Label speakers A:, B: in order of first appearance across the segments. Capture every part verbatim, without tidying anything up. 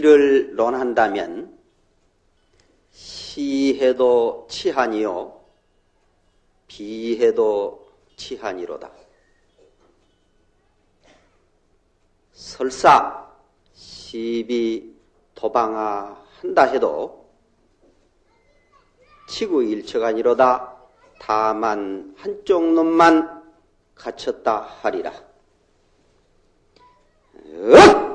A: 시를 논한다면 시해도 치한이요 비해도 치한이로다. 설사 시비 도방아 한다 해도 치구일처가니로다. 다만 한쪽 놈만 갇혔다 하리라. 으악!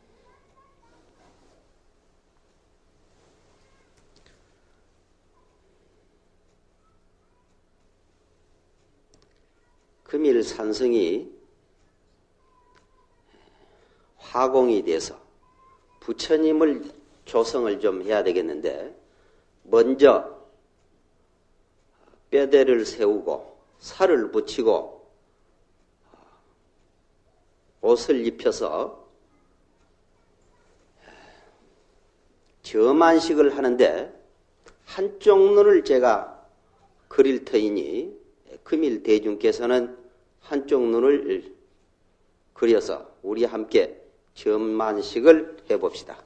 A: 금일 산성이 화공이 돼서 부처님을 조성을 좀 해야 되겠는데, 먼저 뼈대를 세우고 살을 붙이고 옷을 입혀서 점안식을 하는데 한쪽 눈을 제가 그릴 터이니 금일 대중께서는 한쪽 눈을 그려서 우리 함께 점안식을 해봅시다.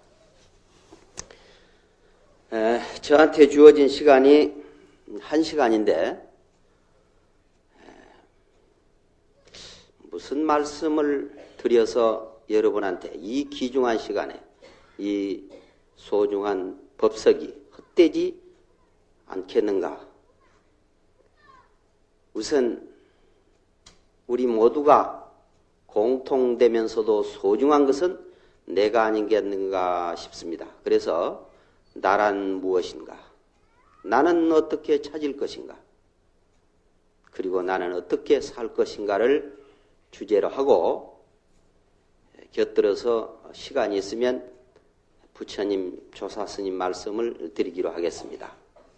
A: 에, 저한테 주어진 시간이 한 시간인데 무슨 말씀을 드려서 여러분한테 이 귀중한 시간에 이 소중한 법석이 헛되지 않겠는가. 우선 우리 모두가 공통되면서도 소중한 것은 내가 아니겠는가 싶습니다. 그래서 나란 무엇인가? 나는 어떻게 찾을 것인가? 그리고 나는 어떻게 살 것인가를 주제로 하고 곁들여서 시간이 있으면 부처님 조사스님 말씀을 드리기로 하겠습니다.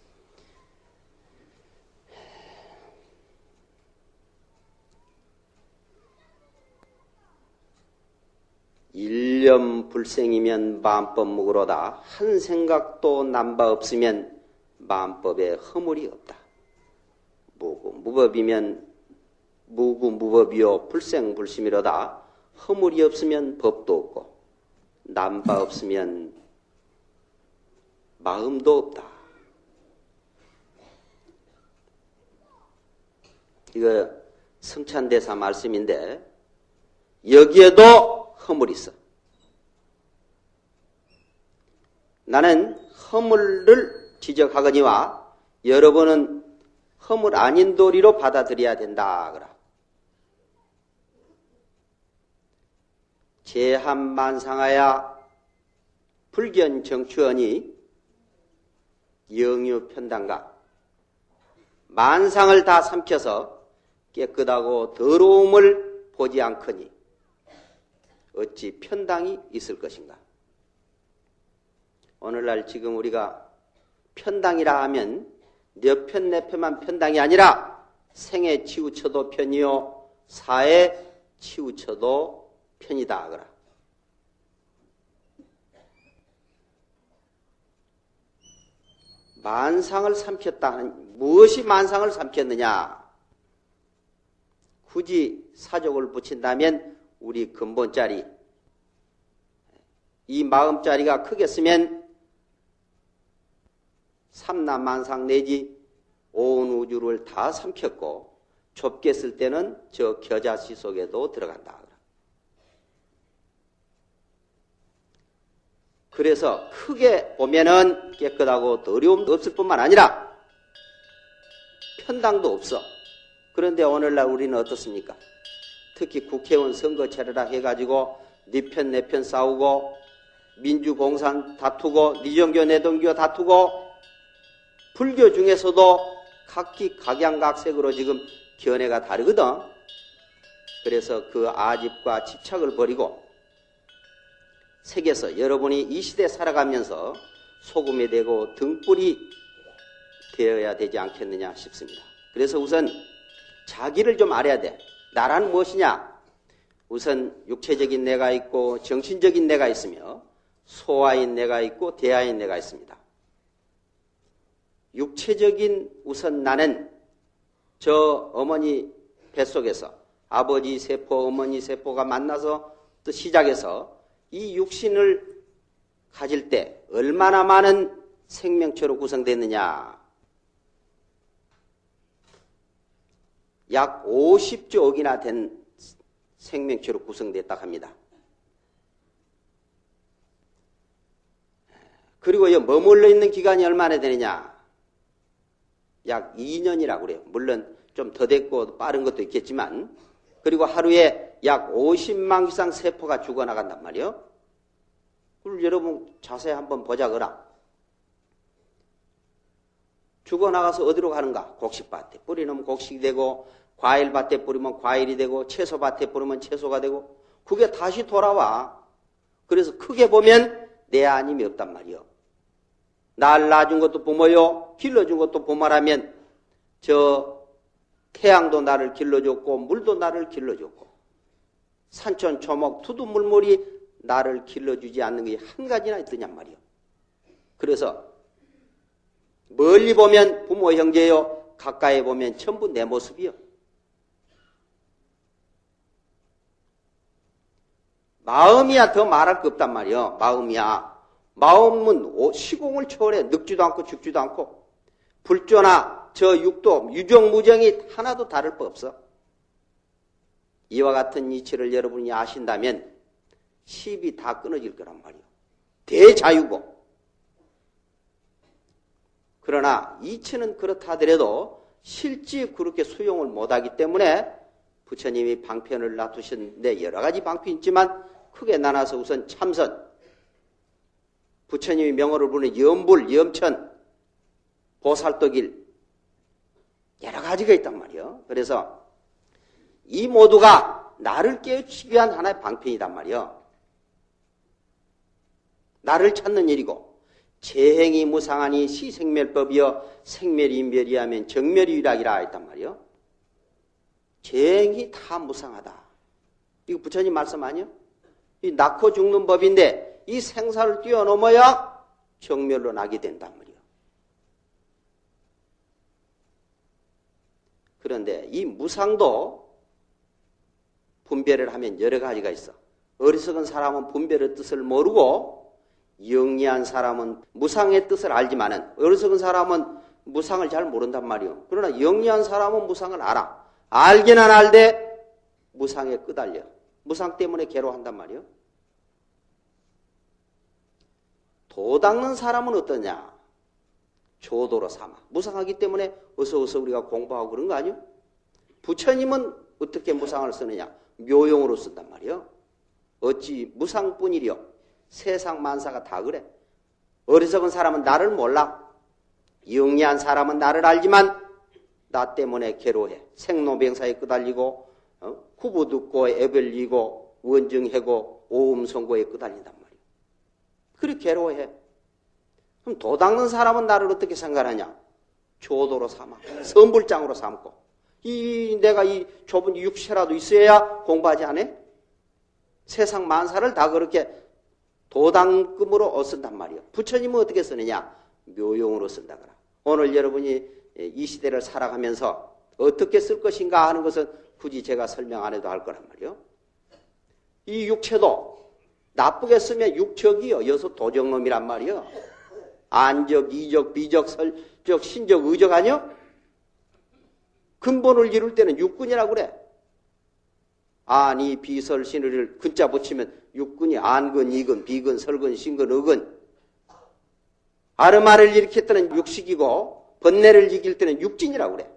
A: 일념 불생이면 마음법 무구로다. 한 생각도 남바 없으면 마음법에 허물이 없다. 무구 무법이면 무구 무법이요 불생 불심이로다. 허물이 없으면 법도 없고 남바 없으면 마음도 없다. 이거 성찬대사 말씀인데 여기에도 허물이 있어. 나는 허물을 지적하거니와 여러분은 허물 아닌 도리로 받아들여야 된다. 그라. 제한만상하야 불견 정추언이 영유편단가 만상을 다 삼켜서 깨끗하고 더러움을 보지 않거니 어찌 편당이 있을 것인가. 오늘날 지금 우리가 편당이라 하면 몇 편 내 편만 편당이 아니라 생에 치우쳐도 편이요 사에 치우쳐도 편이다. 그라. 만상을 삼켰다 하는 무엇이 만상을 삼켰느냐? 굳이 사족을 붙인다면 우리 근본자리 이 마음자리가 크겠으면 삼남만상 내지 온 우주를 다 삼켰고 좁게 쓸 때는 저 겨자씨 속에도 들어간다. 그래서 크게 보면은 깨끗하고 더러움도 없을 뿐만 아니라 편당도 없어. 그런데 오늘날 우리는 어떻습니까? 특히 국회의원 선거 차례라 해가지고 네 편 내 편 싸우고 민주공산 다투고 니정교 내동교 다투고 불교 중에서도 각기 각양각색으로 지금 견해가 다르거든. 그래서 그 아집과 집착을 버리고 색에서 여러분이 이 시대 살아가면서 소금이 되고 등불이 되어야 되지 않겠느냐 싶습니다. 그래서 우선 자기를 좀 알아야 돼. 나란 무엇이냐? 우선 육체적인 내가 있고 정신적인 내가 있으며 소아인 내가 있고 대아인 내가 있습니다. 육체적인 우선 나는 저 어머니 뱃속에서 아버지 세포, 어머니 세포가 만나서 또 시작해서 이 육신을 가질 때 얼마나 많은 생명체로 구성됐느냐? 약 오십조 억이나 된 생명체로 구성됐다 합니다. 그리고 이 머물러 있는 기간이 얼마나 되느냐? 약 이 년이라고 그래요. 물론 좀 더 됐고 빠른 것도 있겠지만, 그리고 하루에 약 오십만 이상 세포가 죽어나간단 말이에요. 그걸 여러분 자세히 한번 보자거라. 죽어나가서 어디로 가는가? 곡식밭에 뿌리면 곡식이 되고, 과일밭에 뿌리면 과일이 되고, 채소밭에 뿌리면 채소가 되고, 그게 다시 돌아와. 그래서 크게 보면 내 아님이 없단 말이요. 날 낳아준 것도 부모요, 길러준 것도 부모라면 저 태양도 나를 길러줬고 물도 나를 길러줬고 산천 초목 투두물물이 나를 길러주지 않는 게 한 가지나 있더냔 말이요. 그래서 멀리 보면 부모 형제요, 가까이 보면 전부 내 모습이요. 마음이야 더 말할 거 없단 말이요. 마음이야. 마음은 시공을 초월해. 늙지도 않고 죽지도 않고 불조나 저 육도 유정무정이 하나도 다를 바 없어. 이와 같은 이치를 여러분이 아신다면 십이 다 끊어질 거란 말이요. 대자유고. 그러나 이치는 그렇다 하더라도 실제 그렇게 수용을 못하기 때문에 부처님이 방편을 놔두셨는데 여러 가지 방편이 있지만 크게 나눠서 우선 참선, 부처님이 명호를 부르는 염불, 염천, 보살도길 여러 가지가 있단 말이에요. 그래서 이 모두가 나를 깨우치기 위한 하나의 방편이단 말이에요. 나를 찾는 일이고 재행이 무상하니 시생멸법이여 생멸이 멸이하면 정멸이 위락이라 했단 말이에요. 재행이 다 무상하다. 이거 부처님 말씀 아니에요? 이 낳고 죽는 법인데 이 생사를 뛰어넘어야 정멸로 나게 된단 말이에요. 그런데 이 무상도 분별을 하면 여러 가지가 있어. 어리석은 사람은 분별의 뜻을 모르고 영리한 사람은 무상의 뜻을 알지만은 어리석은 사람은 무상을 잘 모른단 말이에요. 그러나 영리한 사람은 무상을 알아. 알기는 알되 무상에 끄달려. 무상 때문에 괴로워한단 말이에요. 도 닦는 사람은 어떠냐? 조도로 삼아. 무상하기 때문에 어서 어서 우리가 공부하고 그런 거 아니에요? 부처님은 어떻게 무상을 쓰느냐? 묘용으로 쓴단 말이에요. 어찌 무상뿐이려. 세상 만사가 다 그래. 어리석은 사람은 나를 몰라. 영리한 사람은 나를 알지만 나 때문에 괴로워해. 생로병사에 끄달리고 어? 후보 듣고 애별리고 원증해고 오음선고에 끄달린단 말이에요. 그렇게 괴로워해. 그럼 도 닦는 사람은 나를 어떻게 생각하냐? 조도로 삼아. 선불장으로 삼고. 이 내가 이 좁은 육체라도 있어야 공부하지 않아? 세상 만사를 다 그렇게 도당금으로 쓴단 말이에요. 부처님은 어떻게 쓰느냐? 묘용으로 쓴다 그라. 오늘 여러분이 이 시대를 살아가면서 어떻게 쓸 것인가 하는 것은 굳이 제가 설명 안 해도 알 거란 말이에요. 이 육체도 나쁘게 쓰면 육적이요. 여기서 도적놈이란 말이에요. 안적, 이적, 비적, 설적, 신적, 의적 아니요? 근본을 이룰 때는 육군이라고 그래. 안이, 비설, 신을 근자 붙이면 육군이 안근, 이근, 비근, 설근, 신근, 의근. 아르마를 일으킬 때는 육식이고 번뇌를 이길 때는 육진이라고 그래.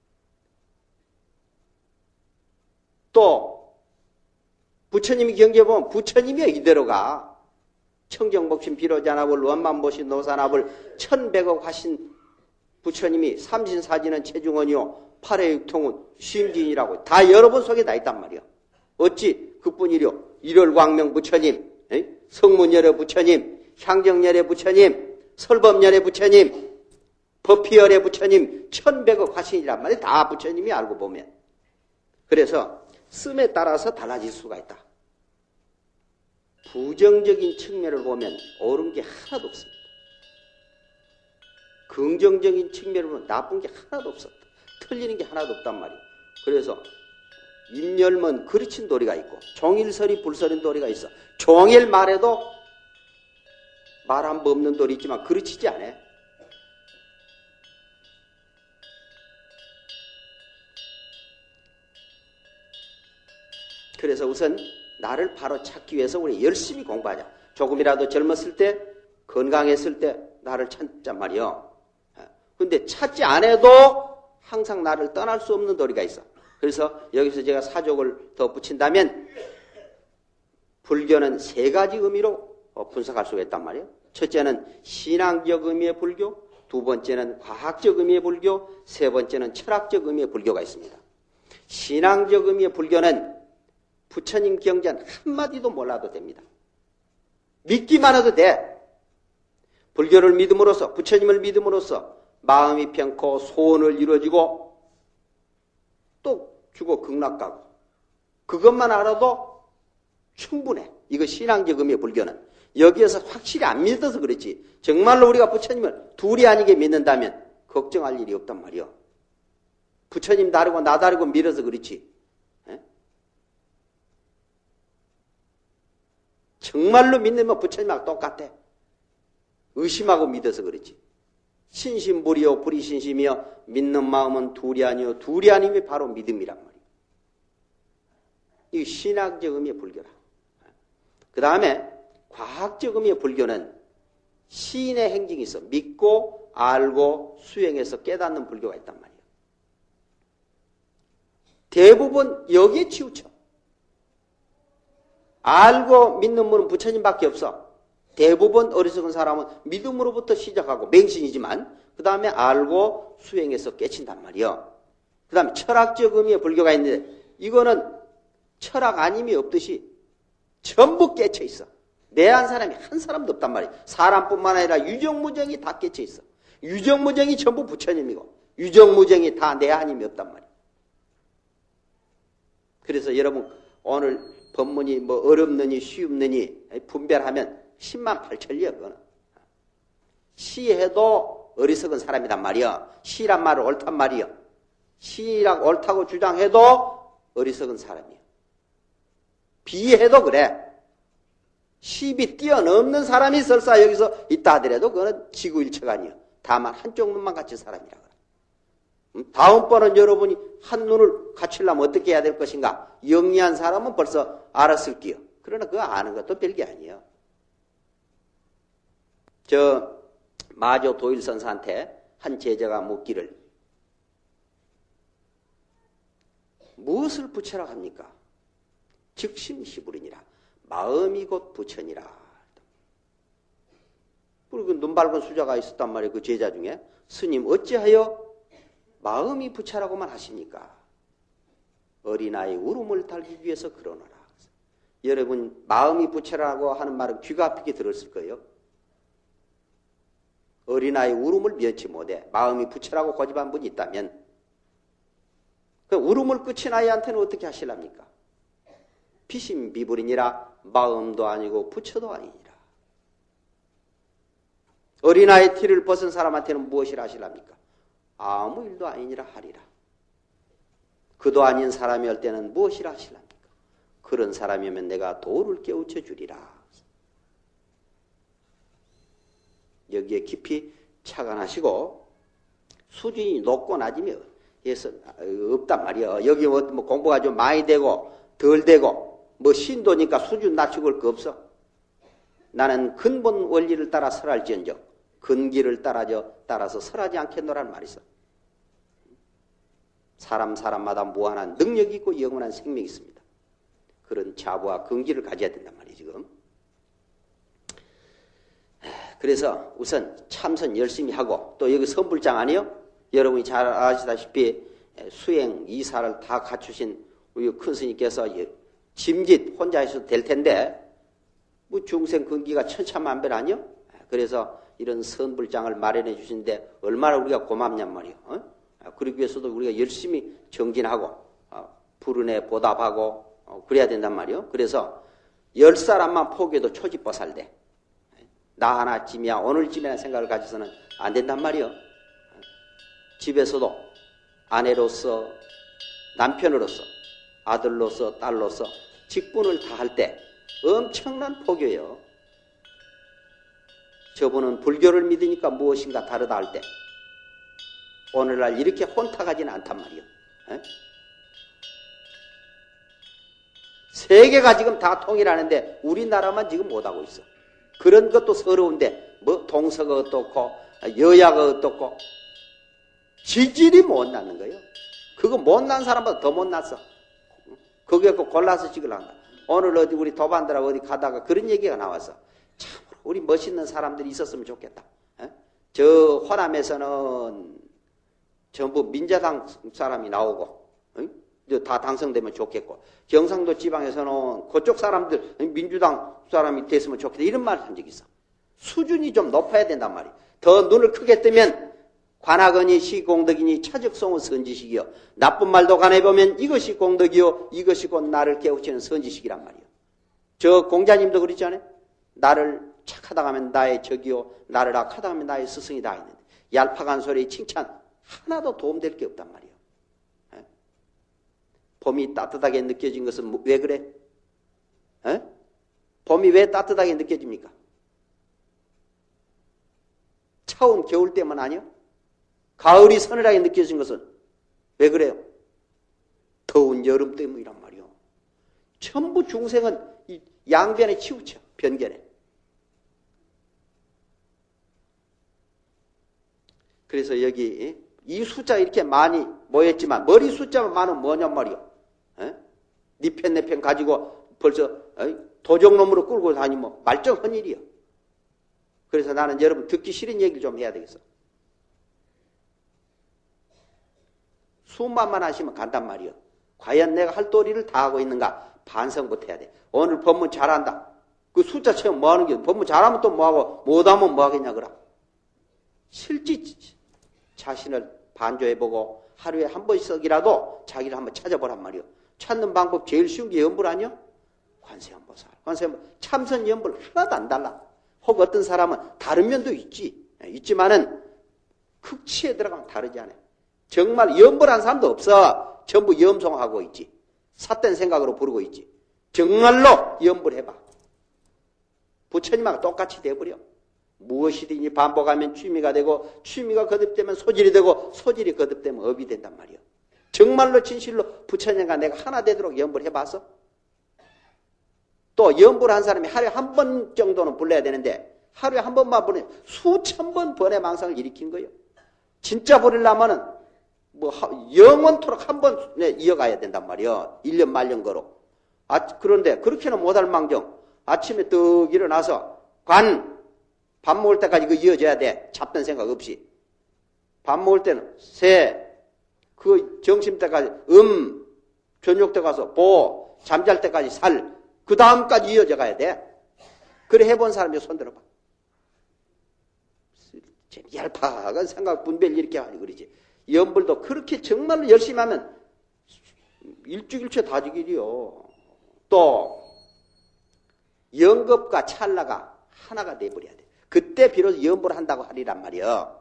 A: 또 부처님이 경계에 보면 부처님이 이대로가 청정복신 비로자납을 원만보신 노사납을 천백억 하신 부처님이 삼신사지는 체중원이요 팔의육통은 심진이라고 다 여러분 속에 다 있단 말이야. 어찌 그뿐이려 일월광명 부처님, 성문열의 부처님, 향정열의 부처님, 설법열의 부처님, 법피열의 부처님 천백억 화신이란 말이야. 다 부처님이 알고 보면. 그래서 씀에 따라서 달라질 수가 있다. 부정적인 측면을 보면 옳은 게 하나도 없습니다. 긍정적인 측면을 보면 나쁜 게 하나도 없었다. 틀리는 게 하나도 없단 말이에요. 그래서 임열면 그르친 도리가 있고 종일설이 불설인 도리가 있어. 종일 말해도 말 한 번 없는 돌이 있지만 그르치지 않아. 그래서 우선 나를 바로 찾기 위해서 우리 열심히 공부하자. 조금이라도 젊었을 때, 건강했을 때 나를 찾자 말이요. 근데 찾지 않아도 항상 나를 떠날 수 없는 도리가 있어. 그래서 여기서 제가 사족을 더 붙인다면 불교는 세 가지 의미로 분석할 수가 있단 말이에요. 첫째는 신앙적 의미의 불교, 두 번째는 과학적 의미의 불교, 세 번째는 철학적 의미의 불교가 있습니다. 신앙적 의미의 불교는 부처님 경전 한마디도 몰라도 됩니다. 믿기만 해도 돼. 불교를 믿음으로써, 부처님을 믿음으로써 마음이 편코 소원을 이루어지고 또 죽어 극락 가고 그것만 알아도 충분해. 이거 신앙적 의미의 불교는. 여기에서 확실히 안 믿어서 그렇지. 정말로 우리가 부처님을 둘이 아니게 믿는다면 걱정할 일이 없단 말이요. 부처님 다르고 나 다르고 믿어서 그렇지. 에? 정말로 믿으면 부처님하고 똑같아. 의심하고 믿어서 그렇지. 신심불이요 불이신심이요 믿는 마음은 둘이 아니요 둘이 아님이 바로 믿음이란 말이에요. 이 신학적 의미의 불교라. 그 다음에 과학적 의미의 불교는 시인의 행징이 있어. 믿고 알고 수행해서 깨닫는 불교가 있단 말이에요. 대부분 여기에 치우쳐. 알고 믿는 분은 부처님밖에 없어. 대부분 어리석은 사람은 믿음으로부터 시작하고 맹신이지만 그 다음에 알고 수행해서 깨친단 말이에요. 그 다음에 철학적 의미의 불교가 있는데 이거는 철학 아님이 없듯이 전부 깨쳐 있어. 내한 사람이 한 사람도 없단 말이에요. 사람뿐만 아니라 유정무정이 다 깨쳐 있어. 유정무정이 전부 부처님이고 유정무정이 다 내한임이 없단 말이에요. 그래서 여러분 오늘 법문이 뭐 어렵느니 쉬움느니 분별하면 십만 팔천리야 그거는. 시해도 어리석은 사람이란 말이야. 시란 말은 옳단 말이야. 시라고 옳다고 주장해도 어리석은 사람이야. 비해도 그래. 십이 뛰어넘는 사람이 설사 여기서 있다 하더라도 그거는 지구일체가 아니야. 다만 한쪽 눈만 갖춘 사람이라 그래. 다음번은 여러분이 한 눈을 갖추려면 어떻게 해야 될 것인가? 영리한 사람은 벌써 알았을게요. 그러나 그거 아는 것도 별게 아니에요. 저 마조 도일선사한테 한 제자가 묻기를 무엇을 부처라 합니까? 즉심시불이니라. 마음이 곧 부처니라. 그리고 눈 밝은 수자가 있었단 말이에요. 그 제자 중에. 스님 어찌하여 마음이 부처라고만 하십니까? 어린아이 울음을 달기 위해서 그러노라. 여러분 마음이 부처라고 하는 말은 귀가 아프게 들었을 거예요. 어린아이 울음을 면치 못해. 마음이 부처라고 고집한 분이 있다면 그 울음을 끝인 아이한테는 어떻게 하실랍니까? 비심비불이니라. 마음도 아니고 부처도 아니니라. 어린아이 티를 벗은 사람한테는 무엇이라 하실랍니까? 아무 일도 아니니라 하리라. 그도 아닌 사람이 할 때는 무엇이라 하실랍니까? 그런 사람이면 내가 도를 깨우쳐 주리라. 여기에 깊이 착안하시고 수준이 높고 낮으며 해서 없단 말이야. 여기 뭐 공부가 좀 많이 되고 덜 되고 뭐 신도니까 수준 낮추고 할 거 없어. 나는 근본 원리를 따라 설할지언정 근기를 따라져 따라서 설하지 않겠노라는 말이 있어. 사람 사람마다 무한한 능력이 있고 영원한 생명이 있습니다. 그런 자부와 근기를 가져야 된단 말이에요. 지금. 그래서 우선 참선 열심히 하고 또 여기 선불장 아니요? 여러분이 잘 아시다시피 수행 이사를 다 갖추신 우리 큰 스님께서 짐짓 혼자 하셔도 될 텐데 뭐 중생 근기가 천차만별 아니요? 그래서 이런 선불장을 마련해 주신데 얼마나 우리가 고맙냔 말이에요. 어? 그러기 위해서도 우리가 열심히 정진하고 어, 불운에 보답하고 어, 그래야 된단 말이에요. 그래서 열 사람만 포기해도 초지보살돼. 나 하나쯤이야 오늘쯤이라는 생각을 가져서는 안 된단 말이에요. 집에서도 아내로서 남편으로서 아들로서 딸로서 직분을 다할 때 엄청난 포교예요. 저분은 불교를 믿으니까 무엇인가 다르다 할 때 오늘날 이렇게 혼탁하지는 않단 말이요. 에? 세계가 지금 다 통일하는데 우리나라만 지금 못하고 있어. 그런 것도 서러운데 뭐 동서가 어떻고 여야가 어떻고 지질이 못났는 거예요. 그거 못난 사람보다 더 못났어. 거기에 꼭 골라서 찍으려고 한다. 오늘 어디 우리 도반들하고 어디 가다가 그런 얘기가 나왔어. 참 우리 멋있는 사람들이 있었으면 좋겠다. 에? 저 호남에서는 전부 민자당 사람이 나오고 에? 다 당선되면 좋겠고 경상도 지방에서는 그쪽 사람들 민주당 사람이 됐으면 좋겠다. 이런 말을 한 적이 있어. 수준이 좀 높아야 된단 말이야. 더 눈을 크게 뜨면 관악언이 시공덕이니 차적성은 선지식이요. 나쁜 말도 간해보면 이것이 공덕이요. 이것이 곧 나를 깨우치는 선지식이란 말이요. 저 공자님도 그랬지 않아요? 나를 착하다 하면 나의 적이요. 나를 악하다 하면 나의 스승이다 했는데 얄팍한 소리 칭찬 하나도 도움될 게 없단 말이요. 에? 봄이 따뜻하게 느껴진 것은 왜 그래? 에? 봄이 왜 따뜻하게 느껴집니까? 차운 겨울 때문 아니요? 가을이 서늘하게 느껴진 것은 왜 그래요? 더운 여름 때문이란 말이요. 전부 중생은 이 양변에 치우쳐. 변견에. 그래서 여기 이 숫자 이렇게 많이 모였지만 머리 숫자만 많으면 뭐냔 말이요. 네 편 내 편 가지고 벌써 도적놈으로 끌고 다니면 말정한 일이요. 그래서 나는 여러분 듣기 싫은 얘기를 좀 해야 되겠어. 수만만 하시면 간단 말이요. 과연 내가 할 도리를 다 하고 있는가 반성부터 해야 돼. 오늘 법문 잘한다. 그 숫자 채우면 뭐 하는 게 법문 잘하면 또 뭐하고 못하면 뭐 하겠냐 그라. 실제 자신을 반조해보고 하루에 한 번씩이라도 자기를 한번 찾아보란 말이요. 찾는 방법 제일 쉬운 게 염불 아니요? 관세음보살. 관세음보살. 참선 염불 하나도 안 달라. 혹 어떤 사람은 다른 면도 있지. 있지만은 극치에 들어가면 다르지 않아요. 정말 염불한 사람도 없어. 전부 염송하고 있지. 삿된 생각으로 부르고 있지. 정말로 염불해봐. 부처님하고 똑같이 돼버려. 무엇이든지 반복하면 취미가 되고 취미가 거듭되면 소질이 되고 소질이 거듭되면 업이 된단 말이야. 정말로 진실로 부처님과 내가 하나 되도록 염불해봤어? 또 염불한 사람이 하루에 한 번 정도는 불러야 되는데 하루에 한 번만 부르면 수천 번 번의 망상을 일으킨 거예요. 진짜 부르려면은 뭐 영원토록 한 번 이어가야 된단 말이야. 일 년 말년 거로. 아, 그런데 그렇게는 못할 망정 아침에 떡 일어나서 관 밥 먹을 때까지 그 이어져야 돼. 잡던 생각 없이. 밥 먹을 때는 새, 그 점심 때까지 음, 저녁 때 가서 보, 잠잘 때까지 살, 그 다음까지 이어져 가야 돼. 그래 해본 사람이 손 들어봐. 얄팍한 생각 분별 이렇게 하니 그러지. 염불도 그렇게 정말로 열심히 하면 일주일째 다지길이요. 또 영겁과 찰나가 하나가 돼버려야 돼. 그때 비로소 염불을 한다고 하리란 말이요.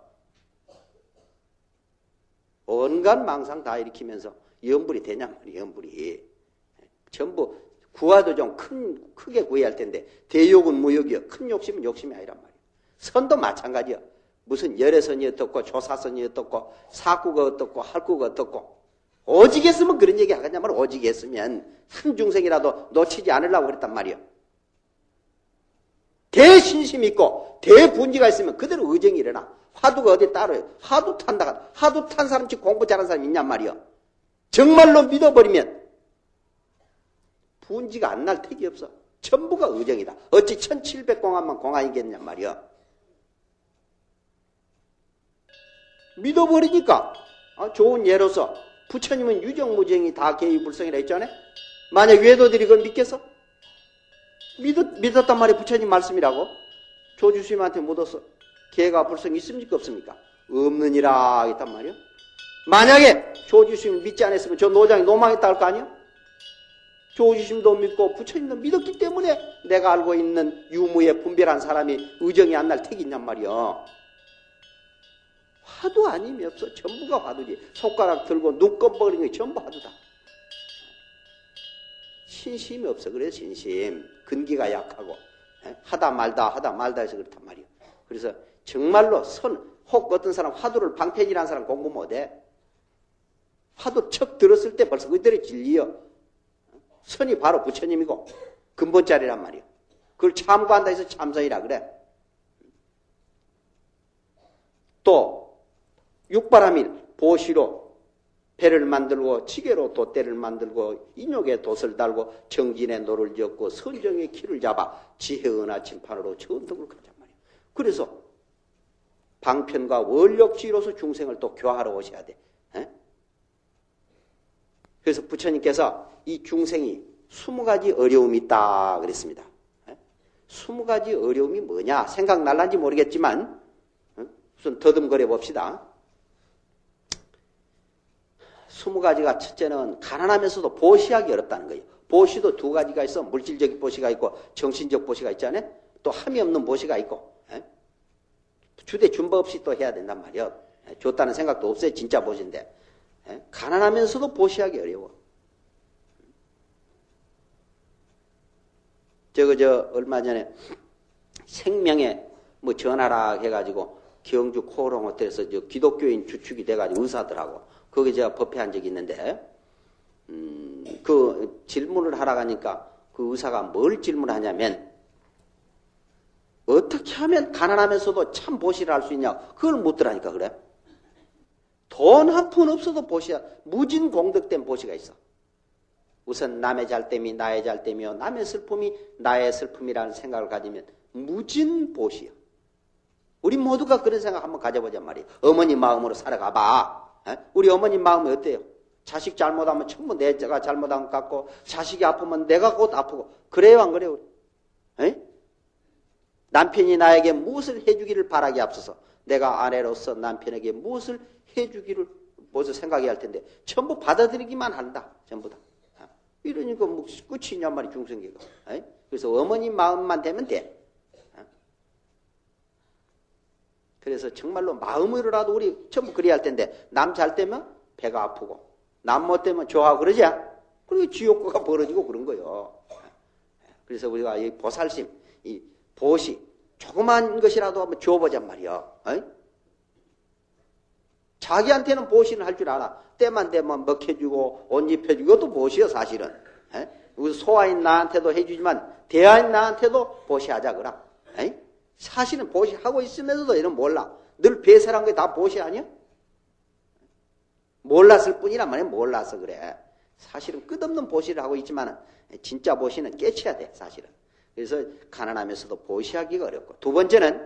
A: 온갖 망상 다 일으키면서 염불이 되냔 말이에요. 염불이. 전부 구화도 좀 큰, 크게 구해야 할 텐데 대욕은 무욕이요. 큰 욕심은 욕심이 아니란 말이에요. 선도 마찬가지요. 무슨 열애선이 어떻고 조사선이 어떻고 사구가 어떻고 할구가 어떻고 오직 했으면 그런 얘기 하겠냐 말이야. 오직 했으면 한 중생이라도 놓치지 않으려고 그랬단 말이에요. 대신심 있고 대분지가 있으면 그대로 의정이 일어나. 화두가 어디 따로요. 화두 탄다. 화두 탄 사람 즉 공부 잘하는 사람이 있냔 말이요. 정말로 믿어버리면 분지가 안 날 택이 없어. 전부가 의정이다. 어찌 천칠백 공안만 공안이겠냔 말이요. 믿어버리니까 아, 좋은 예로서 부처님은 유정무정이 다 개유불성이라 했잖아요. 만약 외도들이 그걸 믿겠어? 믿었, 믿었단 말이에요. 부처님 말씀이라고. 조주스님한테 묻었어. 개가 불성이 있습니까? 없습니까? 없느니라 했단 말이에요. 만약에 조주스님 믿지 않았으면 저 노장이 노망했다 할 거 아니에요? 조주스님도 믿고 부처님도 믿었기 때문에 내가 알고 있는 유무에 분별한 사람이 의정이 안 날 택이 있냔 말이에요. 화두 아님이 없어. 전부가 화두지. 손가락 들고 눈 껌뻑거리는 게 전부 화두다. 신심이 없어. 그래서 신심. 근기가 약하고 하다 말다 하다 말다 해서 그렇단 말이에요. 그래서 정말로 선, 혹 어떤 사람 화두를 방편이라는 사람 공부 못해. 화두 척 들었을 때 벌써 그들의 진리요. 선이 바로 부처님이고 근본자리란 말이요. 그걸 참고한다 해서 참선이라 그래. 또 육바라밀 보시로 배를 만들고 지게로 돛대를 만들고 인욕에 돛을 달고 정진에 노를 젓고 선정의 키를 잡아 지혜의 나침판으로 전등을 가잔 말이에요. 그래서 방편과 원력지로서 중생을 또 교화하러 오셔야 돼. 에? 그래서 부처님께서 이 중생이 스무 가지 어려움이 있다 그랬습니다. 에? 스무 가지 어려움이 뭐냐 생각날란지 모르겠지만 에? 우선 더듬거려 봅시다. 스무 가지가 첫째는 가난하면서도 보시하기 어렵다는 거예요. 보시도 두 가지가 있어. 물질적인 보시가 있고 정신적 보시가 있잖아요. 또 함이 없는 보시가 있고 에? 주대 준법 없이 또 해야 된단 말이에요. 에? 줬다는 생각도 없어요. 진짜 보시인데 에? 가난하면서도 보시하기 어려워. 저거 저 얼마 전에 생명에 뭐 전화라 해가지고 경주 코오롱 호텔에서 저 기독교인 주축이 돼가지고 의사들하고 거기 제가 법회한 적이 있는데, 음, 그 질문을 하러 가니까 그 의사가 뭘 질문하냐면, 어떻게 하면 가난하면서도 참 보시를 할 수 있냐, 그걸 묻더라니까, 그래. 돈 한 푼 없어도 보시야, 무진 공덕된 보시가 있어. 우선 남의 잘됨이 나의 잘됨이요, 남의 슬픔이 나의 슬픔이라는 생각을 가지면 무진 보시야. 우리 모두가 그런 생각 한번 가져보자 말이야. 어머니 마음으로 살아가봐. 에? 우리 어머니 마음이 어때요? 자식 잘못하면 전부 내가 잘못한 것 같고 자식이 아프면 내가 곧 아프고 그래요 안 그래요? 에? 남편이 나에게 무엇을 해주기를 바라기 앞서서 내가 아내로서 남편에게 무엇을 해주기를 먼저 생각해야 할 텐데 전부 받아들이기만 한다. 전부 다. 이러니까 뭐 끝이 있냔 말이 중생계가. 에? 그래서 어머니 마음만 되면 돼. 그래서 정말로 마음으로라도 우리 전부 그래야 할 텐데 남 잘 되면 배가 아프고 남 못 되면 좋아하고 그러지? 그리고 지옥과가 벌어지고 그런 거예요. 그래서 우리가 이 보살심, 이 보시 조그만 것이라도 한번 줘보잔 말이야. 어이? 자기한테는 보시는 할 줄 알아. 때만 되면 먹혀주고 옷 입혀주고 이것도 보시요 사실은. 에? 우리 소아인 나한테도 해주지만 대아인 나한테도 보시하자 그라. 에이? 사실은 보시하고 있으면서도 이런 몰라. 늘 배설한 게 다 보시 아니야? 몰랐을 뿐이란 말이야. 몰라서 그래. 사실은 끝없는 보시를 하고 있지만 진짜 보시는 깨쳐야 돼. 사실은. 그래서 가난하면서도 보시하기가 어렵고. 두 번째는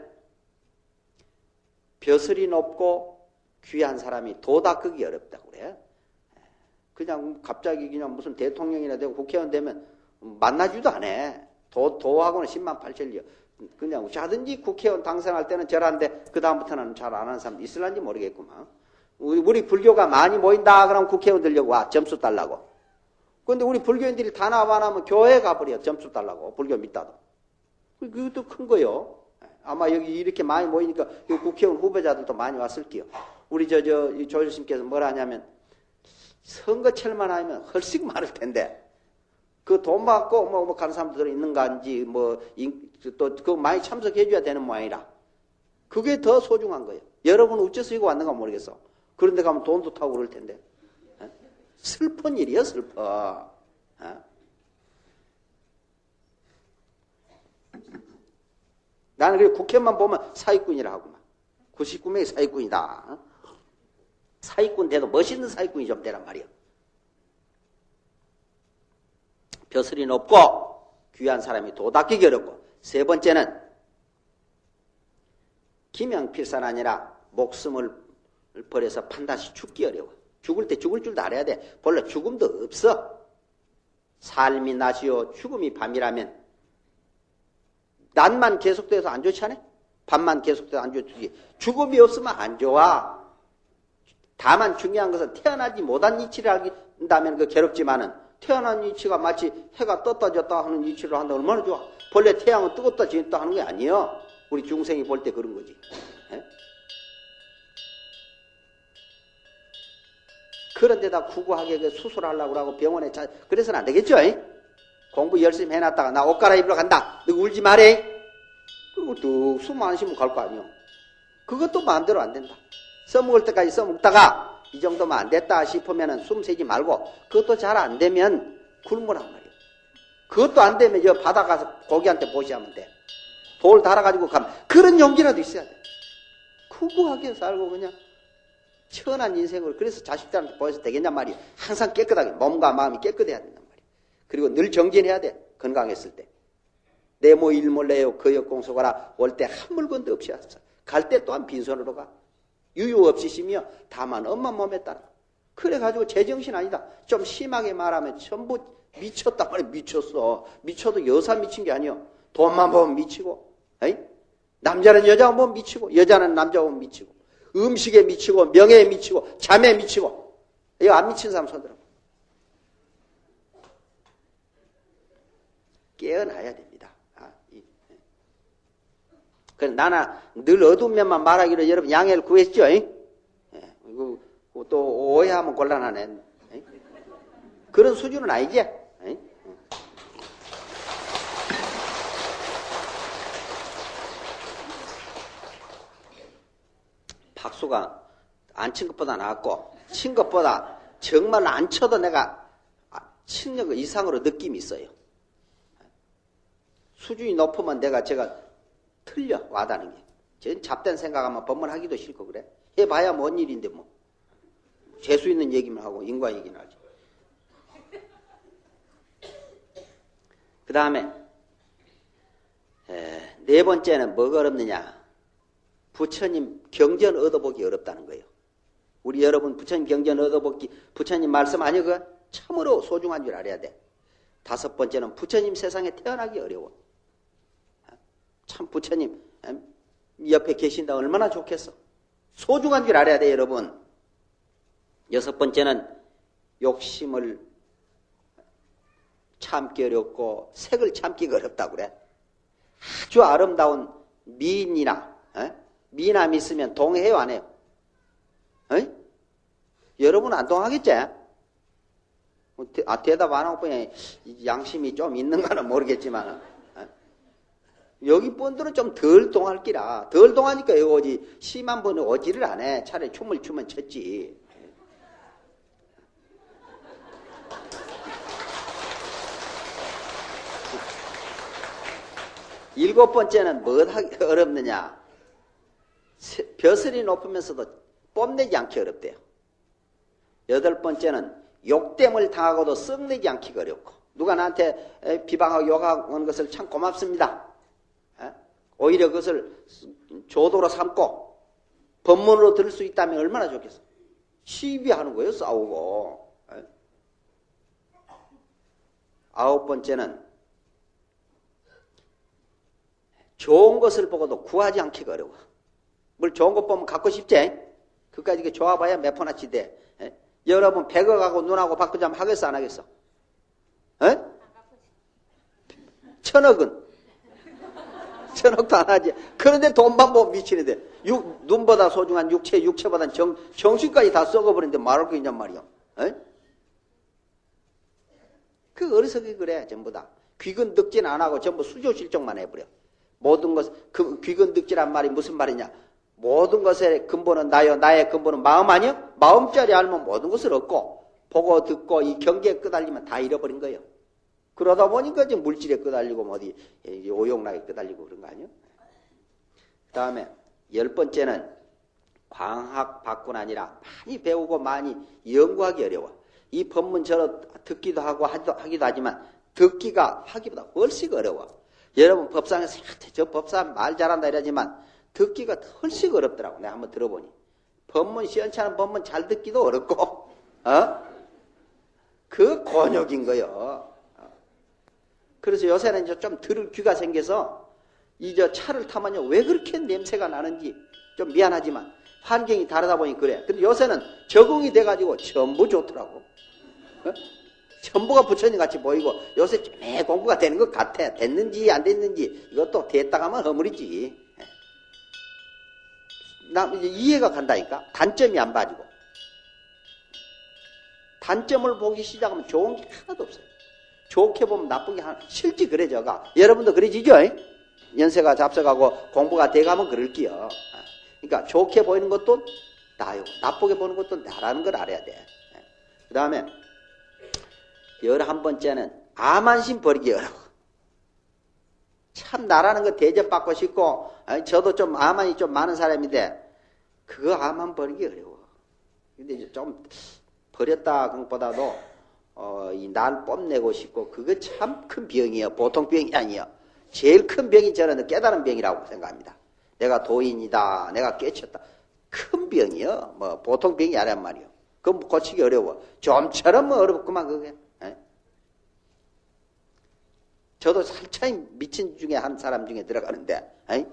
A: 벼슬이 높고 귀한 사람이 도 닦기 어렵다고 그래. 그냥 갑자기 그냥 무슨 대통령이나 되고 국회의원 되면 만나지도 않아. 도, 도하고는 십만 팔천리요. 그냥 자든지 국회의원 당선할 때는 저란데 그 다음부터는 잘 안 하는 사람 있을란지 모르겠구만. 우리, 우리 불교가 많이 모인다 그러면 국회의원 되려고 와. 점수 달라고. 그런데 우리 불교인들이 다 나와 나면 교회 가버려. 점수 달라고. 불교 믿다도. 그것도 큰 거요. 아마 여기 이렇게 많이 모이니까 국회의원 후보자들도 많이 왔을게요. 우리 저, 저, 조실스님께서 뭐라 하냐면 선거철만 하면 훨씬 많을 텐데 그 돈 받고 뭐, 뭐 가는 사람들 있는가인지 뭐 또 그거 많이 참석해줘야 되는 모양이라 그게 더 소중한 거예요. 여러분 어째서 이거 왔는가 모르겠어. 그런데 가면 돈도 타고 그럴 텐데 에? 슬픈 일이야 슬퍼. 에? 나는 그래 국회만 보면 사기꾼이라 하고만 구십구 명이 사기꾼이다. 사기꾼 돼도 멋있는 사기꾼이 좀 되란 말이야. 벼슬이 높고 귀한 사람이 도 닦기 어렵고 세 번째는 기명필산 아니라 목숨을 버려서 판다시 죽기 어려워. 죽을 때 죽을 줄도 알아야 돼. 본래 죽음도 없어. 삶이 낮이요 죽음이 밤이라면 낮만 계속돼서 안 좋지 않아? 밤만 계속돼서 안 좋지. 죽음이 없으면 안 좋아. 다만 중요한 것은 태어나지 못한 이치를 한다면 그 괴롭지만은 태어난 이치가 마치 해가 떴다 졌다 하는 이치를 한다 얼마나 좋아. 본래 태양은 뜨겁다 지었다 하는 게 아니에요. 우리 중생이 볼 때 그런 거지. 에? 그런데다 구구하게 그 수술하려고 하고 병원에 자, 그래서는 안 되겠죠. 에? 공부 열심히 해놨다가 나 옷 갈아입으러 간다. 너 울지 말해. 그리고 뚝 숨 안 쉬면 갈 거 아니요. 그것도 마음대로 안 된다. 써먹을 때까지 써먹다가 이 정도면 안 됐다 싶으면은 숨 쉬지 말고 그것도 잘 안 되면 굶으란 말이에요. 그것도 안 되면 저 바다 가서 고기한테 보시하면 돼. 돌 달아가지고 가면 그런 용기라도 있어야 돼. 구구하게 살고 그냥 천한 인생을 그래서 자식들한테 보여서 되겠냔 말이에요. 항상 깨끗하게 몸과 마음이 깨끗해야 된단 말이에요. 그리고 늘 정진해야 돼. 건강했을 때. 내모 일몰래요 거역공소가라. 올 때 한 물건도 없이 왔어. 갈 때 또한 빈손으로 가. 유유 없이 쉬며 다만 엄마 몸에 따라. 그래가지고 제정신 아니다. 좀 심하게 말하면 전부 미쳤단 말이야. 미쳤어. 미쳐도 여사 미친 게 아니야. 돈만 보면 미치고, 에이? 남자는 여자 보면 미치고, 여자는 남자 보면 미치고, 음식에 미치고, 명예에 미치고, 잠에 미치고. 이거 안 미친 사람 손들어. 깨어나야 됩니다. 아, 이. 그래서 나는 늘 어두운 면만 말하기로 여러분 양해를 구했죠. 예, 이거 또 오해하면 곤란하네. 에? 그런 수준은 아니지. 에? 박수가 안 친 것보다 낫고 친 것보다 정말 안 쳐도 내가 친 것 이상으로 느낌이 있어요. 수준이 높으면 내가 제가 틀려 와다는 게. 전 잡된 생각하면 법문하기도 싫고 그래. 해봐야 뭔 일인데 뭐. 재수 있는 얘기만 하고 인과 얘기는 하지. 그 다음에 네 번째는 뭐가 어렵느냐. 부처님 경전 얻어보기 어렵다는 거예요. 우리 여러분 부처님 경전 얻어보기 부처님 말씀 아니요? 그거 참으로 소중한 줄 알아야 돼. 다섯 번째는 부처님 세상에 태어나기 어려워. 참 부처님 옆에 계신다 얼마나 좋겠어. 소중한 줄 알아야 돼 여러분. 여섯 번째는 욕심을 참기 어렵고 색을 참기가 어렵다고 그래. 아주 아름다운 미인이나 에? 미남 있으면 동해요 안 해요? 에? 여러분 안 동하겠지? 아, 대답 안 하고 그냥 양심이 좀 있는가는 모르겠지만 여기 분들은 좀 덜 동할 기라. 덜 동하니까 여기 오지. 심한 분은 오지를 안 해. 차라리 춤을 추면 췄지. 일곱 번째는 뭐 하기 어렵느냐. 벼슬이 높으면서도 뽐내지 않기 어렵대요. 여덟 번째는 욕됨을 당하고도 썩내지 않기가 어렵고 누가 나한테 비방하고 욕하고 하는 것을 참 고맙습니다. 오히려 그것을 조도로 삼고 법문으로 들을 수 있다면 얼마나 좋겠어. 시비하는 거예요. 싸우고. 아홉 번째는 좋은 것을 보고도 구하지 않기가 어려워. 뭘 좋은 것 보면 갖고 싶지? 그까지 좋아봐야 몇 푼어치 돼. 에? 여러분 백억하고 눈하고 바꾸자면 하겠어 안 하겠어? 에? 천억은? 천억도 안 하지. 그런데 돈만 보면 미치는데 육, 눈보다 소중한 육체, 육체보다 정, 정신까지 다 썩어버리는데 말할 거 있냔 말이야. 에? 그 어리석이 그래 전부 다. 귀근 득진 안 하고 전부 수조실정만 해버려. 모든 것, 그 귀근 득진란 말이 무슨 말이냐. 모든 것의 근본은 나요. 나의 근본은 마음 아니요? 마음자리 알면 모든 것을 얻고 보고 듣고 이 경계에 끄달리면 다 잃어버린 거예요. 그러다 보니까 지금 물질에 끄달리고 뭐 어디 오용락에 끄달리고 그런 거 아니에요? 그 다음에 열 번째는 광학 밖은 아니라 많이 배우고 많이 연구하기 어려워. 이 법문 저러 듣기도 하고 하기도, 하기도 하지만 듣기가 하기보다 훨씬 어려워. 여러분 법상에서 저 법상 말 잘한다 이러지만 듣기가 훨씬 어렵더라고. 내가 한번 들어보니. 법문 시원찮은 법문 잘 듣기도 어렵고 어? 그 곤욕인 거요. 그래서 요새는 이제 좀 들을 귀가 생겨서 이 저 차를 타면요 왜 그렇게 냄새가 나는지 좀 미안하지만 환경이 다르다 보니 그래. 근데 요새는 적응이 돼가지고 전부 좋더라고. 어? 전부가 부처님 같이 보이고 요새 좀 공부가 되는 것 같아. 됐는지 안 됐는지 이것도 됐다 가면 허물이지. 나 이제 이해가 간다니까. 단점이 안 봐지고. 단점을 보기 시작하면 좋은 게 하나도 없어요. 좋게 보면 나쁜 게 하나. 실제 그래져가. 여러분도 그래지죠? 연세가 잡숴가고 공부가 돼가면 그럴게요. 그러니까 좋게 보이는 것도 나요. 나쁘게 보는 것도 나라는 걸 알아야 돼. 그 다음에 열한 번째는 암한심 버리기 어려워. 참 나라는 거 대접받고 싶고, 아니, 저도 좀 암한이 좀 많은 사람인데 그거 암한 버리기 어려워. 근데 좀 버렸다 그런 것보다도 어, 이 날 뽐내고 싶고 그거 참 큰 병이에요. 보통 병이 아니에요. 제일 큰 병이 저는 깨달은 병이라고 생각합니다. 내가 도인이다. 내가 깨쳤다. 큰 병이요. 뭐 보통 병이 아니란 말이에요. 그건 고치기 어려워. 좀처럼 뭐 어렵구만 그게. 에? 저도 살짝 미친 중에 한 사람 중에 들어가는데 에?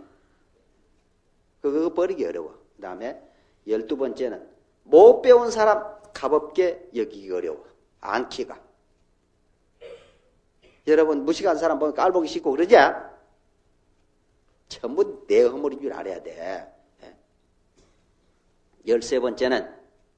A: 그거 버리기 어려워. 그 다음에 열두 번째는 못 배운 사람 가볍게 여기기 어려워. 안기가. 여러분 무식한 사람 보면 깔보기 싫고 그러지? 전부 내 허물인 줄 알아야 돼. 열세 번째는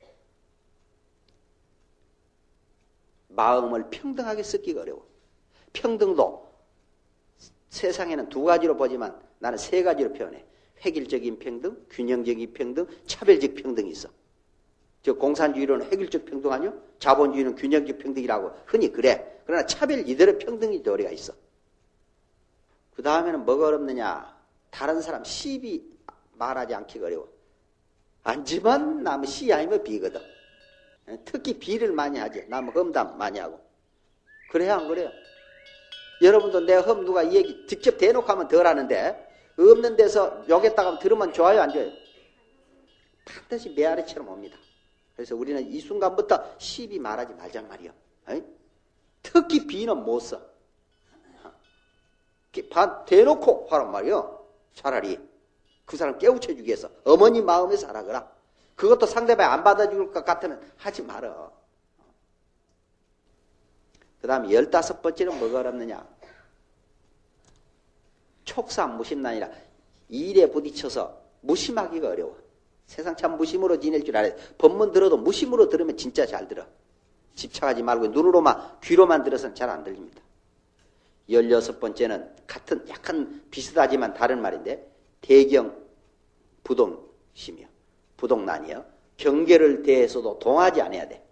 A: 마음을 평등하게 섞기가 어려워. 평등도 세상에는 두 가지로 보지만 나는 세 가지로 표현해. 획일적인 평등, 균형적인 평등, 차별적 평등이 있어. 저 공산주의로는 획일적 평등 아니요? 자본주의는 균형적 평등이라고 흔히 그래. 그러나 차별 이대로 평등이 도리가 있어. 그 다음에는 뭐가 어렵느냐? 다른 사람 시비 말하지 않기가 어려워. 안지만 남은 시 아니면 비거든. 특히 비를 많이 하지. 남은 험담 많이 하고. 그래야 안 그래요? 여러분도 내 험 누가 이 얘기 직접 대놓고 하면 덜 하는데 없는 데서 욕했다가 들으면 좋아요 안 좋아요? 반드시 메아리처럼 옵니다. 그래서 우리는 이 순간부터 시비 말하지 말란 말이요. 에이? 특히 비는 못 써. 대놓고 하란 말이요. 차라리 그 사람 깨우쳐주기 위해서 어머니 마음에서 하라거라. 그것도 상대방이 안 받아줄 것 같으면 하지 말어. 그 다음에 열다섯 번째는 뭐가 어렵느냐? 촉상 무심난이라 일에 부딪혀서 무심하기가 어려워. 세상 참 무심으로 지낼 줄 알아야 돼. 법문 들어도 무심으로 들으면 진짜 잘 들어. 집착하지 말고 눈으로만 귀로만 들어서는 잘 안 들립니다. 열여섯 번째는 같은 약간 비슷하지만 다른 말인데 대경 부동심이요. 부동난이요. 경계를 대해서도 동하지 않아야 돼.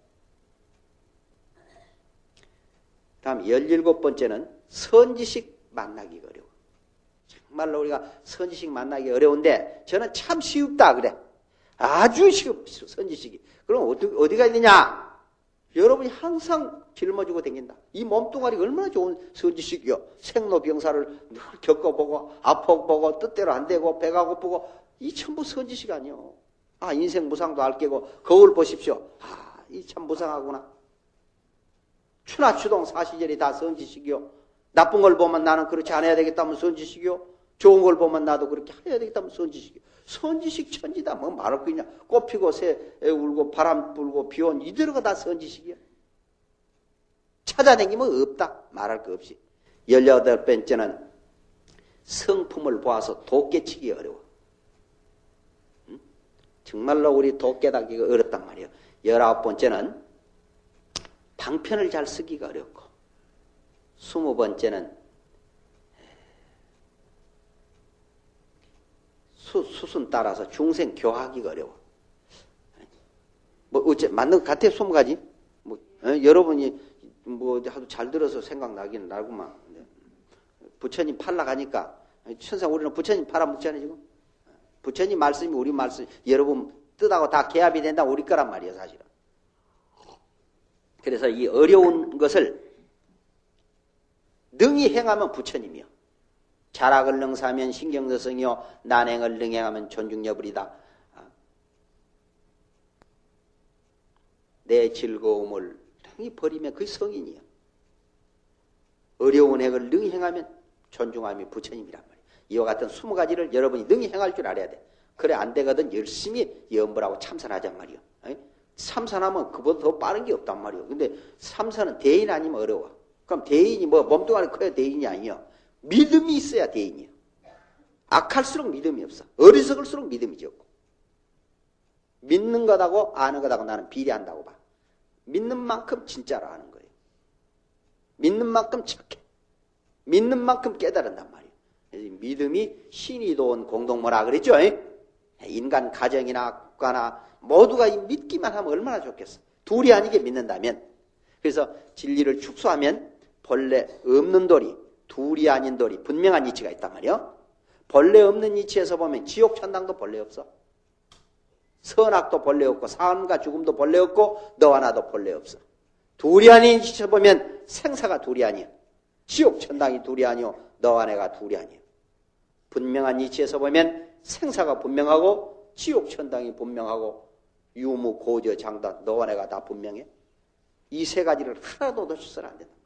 A: 다음 열일곱 번째는 선지식 만나기가 어려워. 정말로 우리가 선지식 만나기 어려운데 저는 참 쉽다 그래. 아주 쉬워 선지식이. 그럼 어디, 어디가 있느냐? 여러분이 항상 짊어지고 다닌다. 이 몸뚱아리가 얼마나 좋은 선지식이요. 생로병사를 늘 겪어보고 아파보고 뜻대로 안 되고 배가 고프고 이 전부 선지식 아니요. 아 인생 무상도 알 깨고 거울 보십시오. 아 이 참 무상하구나. 추나추동 사시절이 다 선지식이요. 나쁜 걸 보면 나는 그렇게 안 해야 되겠다면 선지식이요. 좋은 걸 보면 나도 그렇게 해야 되겠다면 선지식이요. 선지식 천지다. 뭐 말할 거 있냐. 꽃 피고 새 울고 바람 불고 비 온 이대로가 다 선지식이야. 찾아다니면 없다. 말할 거 없이. 열여덟 번째는 성품을 보아서 도 깨치기 어려워. 응? 정말로 우리 도 깨닫기가 어렵단 말이에요. 열아홉 번째는 방편을 잘 쓰기가 어렵고 스무 번째는 수, 수순 따라서 중생 교하기가 어려워. 뭐 어째 맞는 것 같아 스무 가지. 뭐 에? 여러분이 뭐 하도 잘 들어서 생각나기는 나구만. 부처님 팔라 가니까 천상 우리는 부처님 팔아먹잖아요 지금. 부처님 말씀이 우리 말씀 여러분 뜻하고 다 개합이 된다 우리 거란 말이에요 사실은. 그래서 이 어려운 것을 능히 행하면 부처님이요. 자락을 능사하면 신경서성이요. 난행을 능행하면 존중여불이다. 내 즐거움을 능히 버리면 그게 성인이요. 어려운 행을 능히 행하면 존중함이 부처님이란 말이에요. 이와 같은 스무 가지를 여러분이 능히 행할 줄 알아야 돼. 그래 안 되거든 열심히 염불하고 참선하잔 말이에요. 참선하면 그보다 더 빠른 게 없단 말이에요. 근데 참선은 대인 아니면 어려워. 그럼 대인이 뭐 몸뚱아리 커야 대인이 아니에요. 믿음이 있어야 대인이에요. 악할수록 믿음이 없어. 어리석을수록 믿음이 적고. 믿는 것하고 아는 것하고 나는 비례한다고 봐. 믿는 만큼 진짜로 아는 거예요. 믿는 만큼 착해. 믿는 만큼 깨달은단 말이에요. 믿음이 신이 도운 공동모라 그랬죠. 인간 가정이나 국가나 모두가 믿기만 하면 얼마나 좋겠어. 둘이 아니게 믿는다면. 그래서 진리를 축소하면 본래 없는 도리, 둘이 아닌 도리, 분명한 이치가 있단 말이에요. 본래 없는 이치에서 보면 지옥 천당도 본래 없어. 선악도 본래 없고 삶과 죽음도 본래 없고 너와 나도 본래 없어. 둘이 아닌 이치에서 보면 생사가 둘이 아니야. 지옥 천당이 둘이 아니오. 너와 내가 둘이 아니야. 분명한 이치에서 보면 생사가 분명하고 지옥 천당이 분명하고 유무 고저 장단 너와 내가 다 분명해. 이 세 가지를 하나도 놓쳐서는 안 된다.